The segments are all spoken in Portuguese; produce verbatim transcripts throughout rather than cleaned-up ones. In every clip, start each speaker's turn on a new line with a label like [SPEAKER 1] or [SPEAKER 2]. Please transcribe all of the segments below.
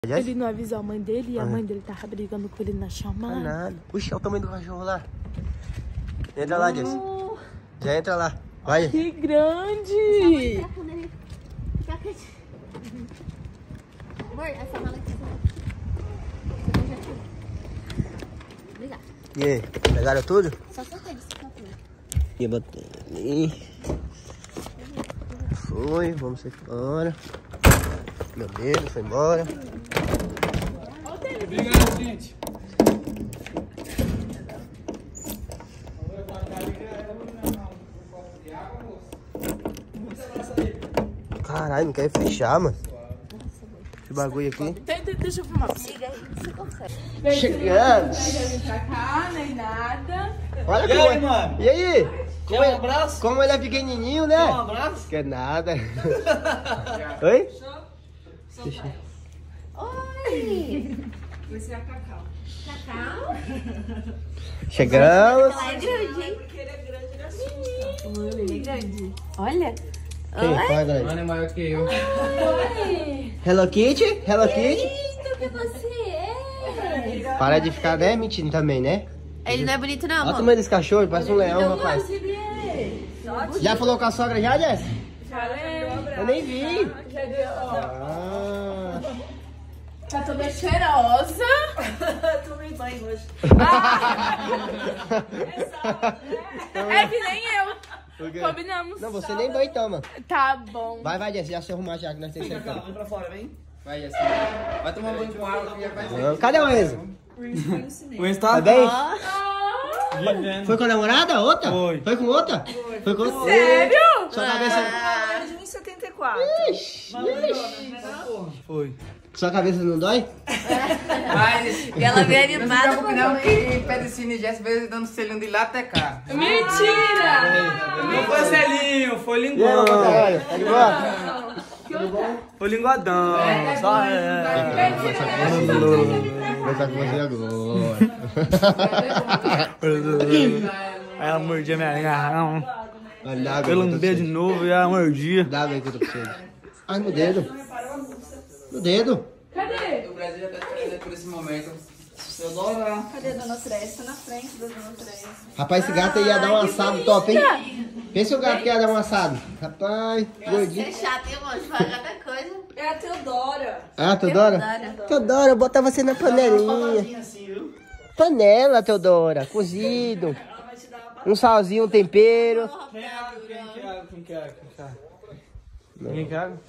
[SPEAKER 1] Ele não avisou a mãe dele e a mãe dele tava brigando com ele na chamada.
[SPEAKER 2] Não é nada. Puxa, olha o tamanho do cachorro lá. Entra lá, Jess. Já entra lá. Vai.
[SPEAKER 1] Que grande!
[SPEAKER 3] Amor, essa mala aqui. Obrigada.
[SPEAKER 2] E aí, pegaram tudo?
[SPEAKER 3] Só soltei isso, só tudo.
[SPEAKER 2] E botei ali. Foi, vamos sair fora. Meu Deus, foi embora.
[SPEAKER 4] Obrigado, gente.
[SPEAKER 2] Caralho, não quer fechar, mano. Esse bagulho aqui.
[SPEAKER 1] Deixa eu filmar.
[SPEAKER 3] Liga aí, você consegue.
[SPEAKER 2] Chegamos.
[SPEAKER 1] Não vai vir pra cá, nem nada.
[SPEAKER 2] Olha
[SPEAKER 4] E
[SPEAKER 2] como
[SPEAKER 4] aí,
[SPEAKER 2] é.
[SPEAKER 4] mano?
[SPEAKER 2] E aí? Como,
[SPEAKER 4] Quer um
[SPEAKER 2] é-
[SPEAKER 4] abraço?
[SPEAKER 2] como ele é pequenininho, né?
[SPEAKER 4] Quer um abraço?
[SPEAKER 2] Quer nada. Oi?
[SPEAKER 3] Oi!
[SPEAKER 1] Esse é a Cacau.
[SPEAKER 3] Cacau?
[SPEAKER 2] Chegamos.
[SPEAKER 3] Ela é grande, hein?
[SPEAKER 1] Porque ele é grande, ele é assim.
[SPEAKER 3] Ele é grande. Olha.
[SPEAKER 2] Quem?
[SPEAKER 3] Oi?
[SPEAKER 2] Fala aí.
[SPEAKER 4] Mano, é maior que eu.
[SPEAKER 3] Oi!
[SPEAKER 2] Hello Kitty? Hello Kitty?
[SPEAKER 3] Lindo que você é!
[SPEAKER 2] Para de ficar, né, mentindo também, né?
[SPEAKER 3] Ele não é bonito não,
[SPEAKER 2] Olha o
[SPEAKER 3] amor?
[SPEAKER 2] tamanho desse cachorro, parece um leão,
[SPEAKER 3] Então,
[SPEAKER 2] rapaz.
[SPEAKER 3] nossa, ele é.
[SPEAKER 2] Já falou com a sogra já, Jess?
[SPEAKER 1] Falei.
[SPEAKER 2] Eu nem vi.
[SPEAKER 1] Já deu, ó.
[SPEAKER 2] Ah.
[SPEAKER 1] Tá toda cheirosa.
[SPEAKER 5] Tomei banho hoje.
[SPEAKER 1] É que nem eu.
[SPEAKER 2] Por quê?
[SPEAKER 1] Combinamos.
[SPEAKER 2] Não, você nem banho toma.
[SPEAKER 1] Tá bom.
[SPEAKER 2] Vai, vai, Jess, já se arrumar já que nós temos que
[SPEAKER 4] Vem pra cá,
[SPEAKER 2] sentar.
[SPEAKER 4] vem pra fora, vem. Vai, assim. Vai tomar banho com água que já vai
[SPEAKER 2] Não, cadê o Enzo?
[SPEAKER 4] O Insta
[SPEAKER 2] Tá bem?
[SPEAKER 3] Ó,
[SPEAKER 2] Foi com a namorada? Outra?
[SPEAKER 4] Foi.
[SPEAKER 2] Foi com outra? Foi com outra.
[SPEAKER 1] Sério?
[SPEAKER 2] Sua cabeça...
[SPEAKER 5] Ah, de um e setenta e quatro.
[SPEAKER 4] Foi.
[SPEAKER 2] Sua cabeça não dói?
[SPEAKER 6] Mas
[SPEAKER 3] e ela veio
[SPEAKER 6] não se
[SPEAKER 3] animada
[SPEAKER 6] preocupe não, que Pedicine e Jess veio dando selinho de lá até cá.
[SPEAKER 1] Mentira!
[SPEAKER 4] Não foi selinho, foi
[SPEAKER 2] E aí,
[SPEAKER 4] linguão.
[SPEAKER 2] meu caralho? Tá de boa?
[SPEAKER 4] Foi linguadão. Só é.
[SPEAKER 2] Vou conversar com você agora.
[SPEAKER 4] Aí ela mordia minha linha.
[SPEAKER 2] Olha, dá água
[SPEAKER 4] Eu
[SPEAKER 2] que eu tô
[SPEAKER 4] lambei de
[SPEAKER 2] precisando.
[SPEAKER 4] novo e ela mordia.
[SPEAKER 2] Dá água aí que eu tô precisando. Ai, meu dedo. Meu dedo.
[SPEAKER 1] Cadê?
[SPEAKER 6] O Brasil já tá esperando por esse momento. Eu adoro.
[SPEAKER 5] Cadê a dona Trés? Tá na frente da dona Trés.
[SPEAKER 2] Rapaz, esse gato aí ia dar um assado top, hein? Pensa o gato que ia dar um assado. Rapaz,
[SPEAKER 3] Você é
[SPEAKER 2] gordinho.
[SPEAKER 3] chato, hein, amor? De falar cada coisa.
[SPEAKER 5] É a Teodora.
[SPEAKER 2] Ah, Teodora?
[SPEAKER 3] Teodora.
[SPEAKER 2] Teodora, eu botar você na panelinha. Panela, Teodora, cozido. Um salzinho, um tempero.
[SPEAKER 4] Quem quer água? Quem quer água? Quem quer água? Quem quer água?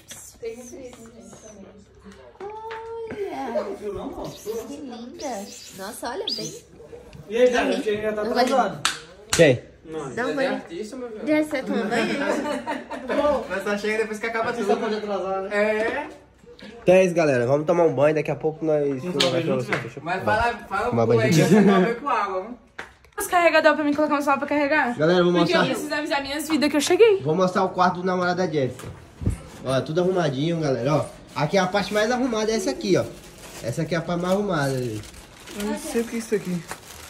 [SPEAKER 3] Olha. Que linda. Nossa, olha bem.
[SPEAKER 4] E aí, cara? Quem já tá atrasado?
[SPEAKER 2] Quem?
[SPEAKER 3] Dá um
[SPEAKER 6] Você é
[SPEAKER 3] banho.
[SPEAKER 6] artista, meu filho.
[SPEAKER 3] Já você tomou banho?
[SPEAKER 6] Mas só chega depois que acaba tudo.
[SPEAKER 4] atrasar, né?
[SPEAKER 6] É.
[SPEAKER 2] Então é isso, galera. Vamos tomar um banho. Daqui a pouco nós... Fechou?
[SPEAKER 6] Mas fala, fala
[SPEAKER 2] Uma
[SPEAKER 6] pro aí que
[SPEAKER 2] banhidinha.
[SPEAKER 6] você toma banho com água, viu?
[SPEAKER 1] Os carregador pra mim colocar um celular pra carregar?
[SPEAKER 2] Galera, vou
[SPEAKER 1] Porque eu
[SPEAKER 2] mostrar...
[SPEAKER 1] preciso avisar minhas vidas que eu cheguei.
[SPEAKER 2] Vou mostrar o quarto do namorado da Jéssica. Ó, tudo arrumadinho, galera. Ó, aqui é a parte mais arrumada, é essa aqui, ó. Essa aqui é a parte mais arrumada.
[SPEAKER 4] Eu não sei o que é isso aqui.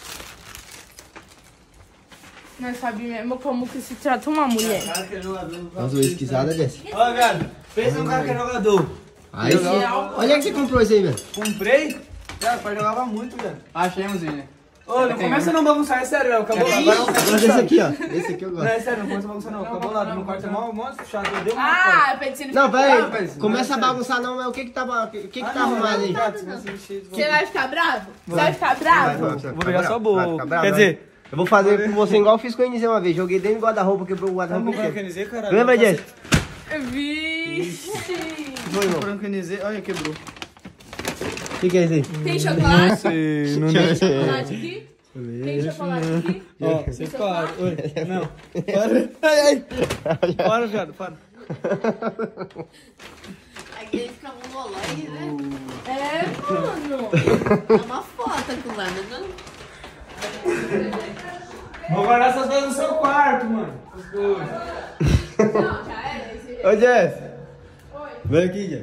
[SPEAKER 1] Nós sabemos mesmo como que se trata uma mulher.
[SPEAKER 4] Cara que é jogador.
[SPEAKER 2] Faz uma esquisada, Jéssica.
[SPEAKER 4] Ó, velho. Pensa um cara que é jogador.
[SPEAKER 2] Aí, olha que você comprou isso aí, velho.
[SPEAKER 4] Comprei. Cara, o pai jogava muito, velho.
[SPEAKER 6] Achemos, Zinha.
[SPEAKER 4] Ô, não começa a não bagunçar, é sério, velho. Acabou lá. Agora
[SPEAKER 2] Eu gosto desse aqui, ó. Esse aqui eu
[SPEAKER 4] Não,
[SPEAKER 2] gosto.
[SPEAKER 4] é sério, não começa a bagunçar não. Acabou lá. Meu quarto é mó, mó chato. Eu dei uma.
[SPEAKER 1] Ah, eu pensei no
[SPEAKER 2] Não,
[SPEAKER 6] Não,
[SPEAKER 2] vai.
[SPEAKER 6] mas-
[SPEAKER 2] Começa a
[SPEAKER 4] não é
[SPEAKER 2] bagunçar não, mas o que que tá, o que, que, que
[SPEAKER 4] Ah,
[SPEAKER 2] tá
[SPEAKER 4] não,
[SPEAKER 2] arrumado aí?
[SPEAKER 4] não, não, não.
[SPEAKER 1] Você vai ficar bravo? Você vai ficar bravo?
[SPEAKER 4] Vou pegar sua boca. Quer
[SPEAKER 2] Quer
[SPEAKER 4] dizer,
[SPEAKER 2] eu vou fazer com você igual eu fiz com o N Z uma vez. Joguei dentro do guarda-roupa, quebrou o
[SPEAKER 4] tá
[SPEAKER 2] guarda-roupa
[SPEAKER 4] comprando
[SPEAKER 2] inteiro.
[SPEAKER 4] K N Z, caralho?
[SPEAKER 2] Lembra, Jess?
[SPEAKER 1] Vixe.
[SPEAKER 2] Foi, irmão.
[SPEAKER 4] Comprando K N Z, olha, quebrou.
[SPEAKER 2] O que que é isso aí?
[SPEAKER 1] Tem chocolate?
[SPEAKER 4] Sei, não
[SPEAKER 1] Tem chocolate aqui? Tem chocolate aqui?
[SPEAKER 4] Ó, você para. Oi, não. Para. Ai, ai. Para, viado, para.
[SPEAKER 3] Aqui ele fica mongoloide, né?
[SPEAKER 1] É, mano.
[SPEAKER 3] É uma foto com mano, não?
[SPEAKER 4] Vou guardar essas coisas no seu quarto, mano.
[SPEAKER 1] Não, já era. Esse...
[SPEAKER 2] Ô, Jess. Vem aqui, Jess.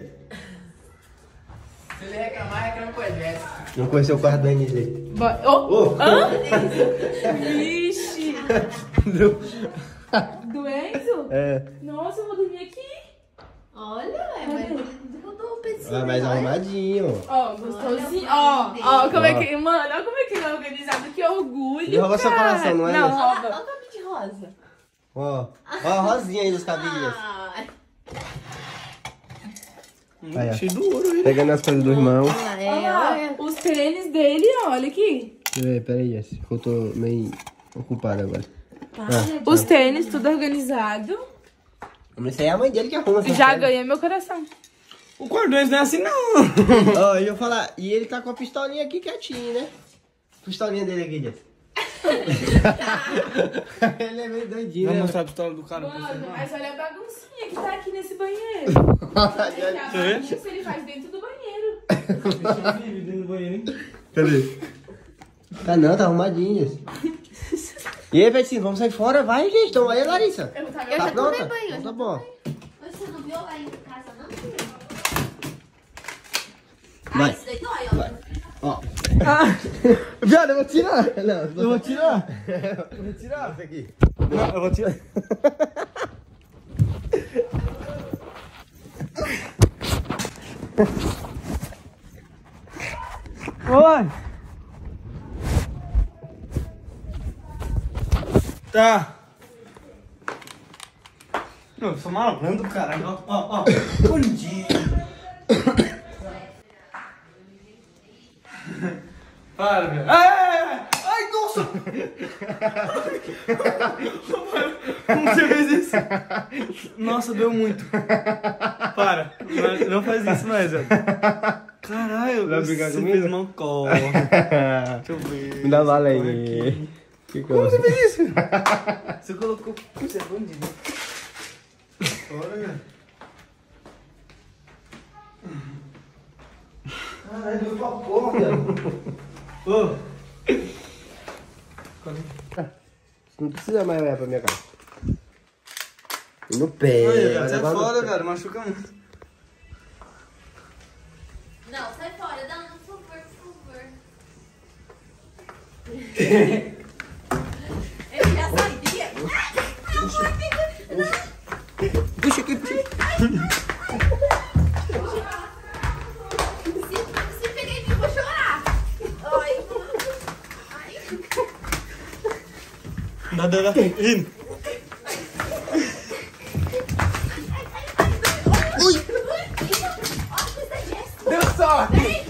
[SPEAKER 6] Se ele reclamar, reclama com a Jess.
[SPEAKER 2] Não conheceu o quarto do N Z.
[SPEAKER 1] Bo- Oh.
[SPEAKER 2] Ô!
[SPEAKER 1] Hã? Vixe.
[SPEAKER 2] Do-
[SPEAKER 1] Do Enzo?
[SPEAKER 2] É.
[SPEAKER 1] Nossa, eu vou dormir aqui.
[SPEAKER 3] Olha, ué, mas mudou o competição.
[SPEAKER 2] Ah, mais arrumadinho.
[SPEAKER 1] Ó, gostosinho. Ó, ó, como é que. Mano, olha como é que ele é organizado. Que orgulho.
[SPEAKER 2] Ele rouba seu
[SPEAKER 1] cara.
[SPEAKER 2] coração, não é?
[SPEAKER 1] Não,
[SPEAKER 3] Olha
[SPEAKER 1] rouba.
[SPEAKER 3] o nome de rosa.
[SPEAKER 2] Ó, ó a rosinha aí dos cabelinhos.
[SPEAKER 3] Ah,
[SPEAKER 2] Aí, ó.
[SPEAKER 4] Cheio do ouro ele.
[SPEAKER 2] Pegando as coisas do irmão.
[SPEAKER 3] é,
[SPEAKER 1] Olha
[SPEAKER 3] olha.
[SPEAKER 1] lá, os tênis dele, olha aqui.
[SPEAKER 2] Deixa eu ver, peraí, Jess. Eu tô meio ocupado agora.
[SPEAKER 1] Os tênis, tudo organizado.
[SPEAKER 2] Mas isso aí é a mãe dele que arruma. essas
[SPEAKER 1] Já
[SPEAKER 2] coisas.
[SPEAKER 1] ganhei meu coração.
[SPEAKER 4] O cordões não é assim, não.
[SPEAKER 2] Ó, eu vou falar. E ele tá com a pistolinha aqui quietinho, né? Pistolinha dele aqui, Jess. Ele é meio doidinho,
[SPEAKER 4] Vamos
[SPEAKER 2] né?
[SPEAKER 4] mostrar a pistola do cara pra você.
[SPEAKER 1] Mano, mas olha a baguncinha que tá aqui nesse banheiro.
[SPEAKER 2] Cadê?
[SPEAKER 1] A bagunça ele faz dentro do banheiro.
[SPEAKER 4] Dentro do banheiro, hein?
[SPEAKER 2] Tá não, tá arrumadinho, Jess. E aí, Petinho, vamos sair fora? Vai, gente. Então, aí, Larissa.
[SPEAKER 1] Eu vou estar
[SPEAKER 3] Eu
[SPEAKER 2] Tá
[SPEAKER 3] já
[SPEAKER 2] pronta?
[SPEAKER 3] tomei banho.
[SPEAKER 2] Então tá bom.
[SPEAKER 3] Você não viu lá em casa, não?
[SPEAKER 2] Vai.
[SPEAKER 3] Ah, isso daí dói, ó.
[SPEAKER 2] Ó.
[SPEAKER 4] Viado, eu vou tirar.
[SPEAKER 2] Não,
[SPEAKER 4] Eu vou tirar. Eu vou tirar.
[SPEAKER 2] Isso aqui.
[SPEAKER 4] Não, eu vou tirar. Oi. Tá. Não, eu sou malandro, caralho. Ó, ó, ó. Bundinho. Para, velho. Ai, ai, ai. Ai, nossa. Como você fez isso? Nossa, deu muito. Para. Não, não faz isso mais, velho. Caralho,
[SPEAKER 2] Vai
[SPEAKER 4] você
[SPEAKER 2] brigar
[SPEAKER 4] fez
[SPEAKER 2] comigo?
[SPEAKER 4] mancol. Deixa eu ver.
[SPEAKER 2] Me dá bala aí. Que
[SPEAKER 4] Como
[SPEAKER 2] coisa.
[SPEAKER 4] você fez isso? Você colocou... Você é bandido. Olha. Caralho, deu pra porra, velho. Ô.
[SPEAKER 2] Não precisa mais olhar pra minha cara. E no pé.
[SPEAKER 4] Ai,
[SPEAKER 2] mas
[SPEAKER 4] sai
[SPEAKER 2] agora no
[SPEAKER 4] fora,
[SPEAKER 2] pé.
[SPEAKER 4] velho. Machuca muito.
[SPEAKER 3] Não, sai fora. Não, não, por favor, por favor. Ele já sabia.
[SPEAKER 2] Puxa aqui, puxa.
[SPEAKER 3] Se, se pegar em mim, eu vou chorar. Ai, ai.
[SPEAKER 4] Dá, dá, dá. Indo.
[SPEAKER 3] Ui. Ó,
[SPEAKER 4] Deu sorte.